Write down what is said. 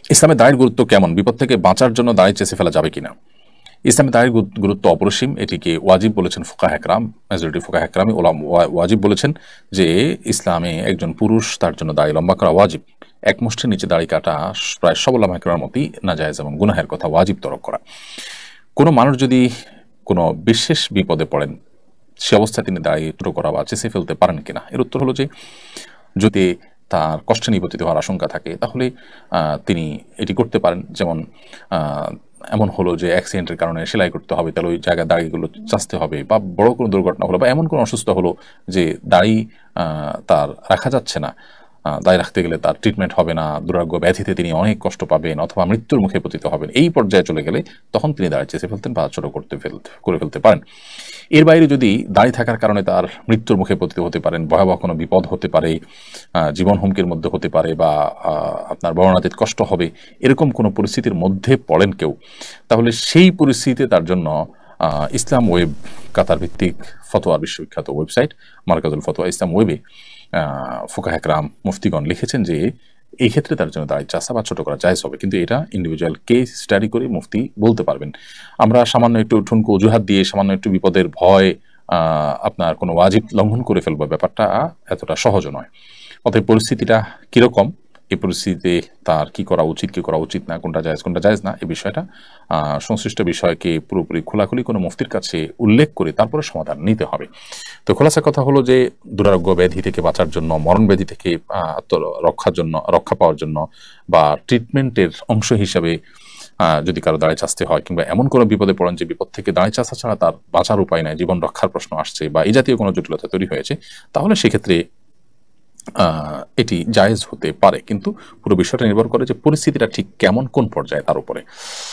ইসলামে দায়ের গুরুত্ব কেমন? বিপদ থেকে বাঁচার জন্য দায় চেঁচে ফেলা যাবে কিনা? ইসলামে দায়ের গুরুত্ব অপরিসীম। এটিকে ওয়াজিব বলেছেন ফুকাহা একরাম, মেজরিটি ফুকাহা একরামই ওয়াজিব বলেছেন যে ইসলামে একজন পুরুষ তার জন্য দাড়ি লম্বা করা ওয়াজিব। এক মুষ্টির নিচে দাড়ি কাটা প্রায় সব উলামা একরামের মতই নাজায়েজ এবং গুনাহের কথা, ওয়াজিব তরক করা। কোনো মানুষ যদি কোনো বিশেষ বিপদে পড়েন, সে অবস্থায় তিনি দাড়ি ছোটো করা বা চেঁচে ফেলতে পারেন কিনা, এর উত্তর হলো যে যদি তার কষ্টে নিপতিত হওয়ার আশঙ্কা থাকে তাহলে তিনি এটি করতে পারেন। যেমন এমন হলো যে অ্যাক্সিডেন্টের কারণে সেলাই করতে হবে, তাহলে ওই জায়গায় দাড়িগুলো চাচতে হবে, বা বড় কোনো দুর্ঘটনা হলো বা এমন কোনো অসুস্থ হলো যে দাড়ি তার রাখা যাচ্ছে না, দায় রাখতে গেলে তার ট্রিটমেন্ট হবে না, দুরারোগ্য ব্যাধিতে তিনি অনেক কষ্ট পাবেন অথবা মৃত্যুর মুখে পতিত হবেন, এই পর্যায়ে চলে গেলে তখন তিনি দাড়ি চেঁচে ফেলতেন বা ছোট করে ফেলতে পারেন। এর বাইরে যদি দাড়ি থাকার কারণে তার মৃত্যুর মুখে পতিত হতে পারেন, ভয়াবহ কোনো বিপদ হতে পারে, জীবন হুমকির মধ্যে হতে পারে, বা আপনার বর্ণনাতীত কষ্ট হবে, এরকম কোনো পরিস্থিতির মধ্যে পড়েন কেউ, তাহলে সেই পরিস্থিতিতে তার জন্য ইসলাম ওয়েব, কাতার ভিত্তিক ফতোয়ার বিশ্ববিখ্যাত ওয়েবসাইট মারকাজুল ফতোয়া ইসলাম ওয়েবে ফুকাহা একরাম মুফতিগণ লিখেছেন যে এই ক্ষেত্রে তার জন্য দাড়ি চাচা বা ছোট করা জায়েজ হবে, কিন্তু এটা ইন্ডিভিজুয়াল কেস স্টাডি করে মুফতি বলতে পারবেন। আমরা সামান্য একটু ঠুনকো অজুহাত দিয়ে সামান্য একটু বিপদের ভয় আপনার কোনো ওয়াজিব লঙ্ঘন করে ফেলবো, ব্যাপারটা এতটা সহজ নয়। অতএব পরিস্থিতিটা কিরকম, এই পরিস্থিতিতে তার কি করা উচিত কি করা উচিত না, কোনটা জায়েজ না, এই বিষয়টা সংশ্লিষ্ট বিষয়কে পুরোপুরি খোলাখুলি কোনো মুফতির কাছে উল্লেখ করে তারপরে সমাধান নিতে হবে। তো খোলাসা কথা হলো যে দুরারোগ্য ব্যাধি থেকে বাঁচার জন্য, মরণ ব্যাধি থেকে রক্ষা পাওয়ার জন্য বা ট্রিটমেন্টের অংশ হিসাবে যদি কারো দাঁড়িয়ে চাচতে হয়, কিংবা এমন কোনো বিপদে পড়েন যে বিপদ থেকে দাঁড়িয়ে চাচা ছাড়া তার বাঁচার উপায় নাই, জীবন রক্ষার প্রশ্ন আসছে বা এই জাতীয় কোনো জটিলতা তৈরি হয়েছে, তাহলে সেক্ষেত্রে এটি জায়েজ হতে পারে। কিন্তু পুরো বিষয়টা নির্ভর করে যে পরিস্থিতিটা ঠিক কেমন, কোন পর্যায়ে, তার উপরে।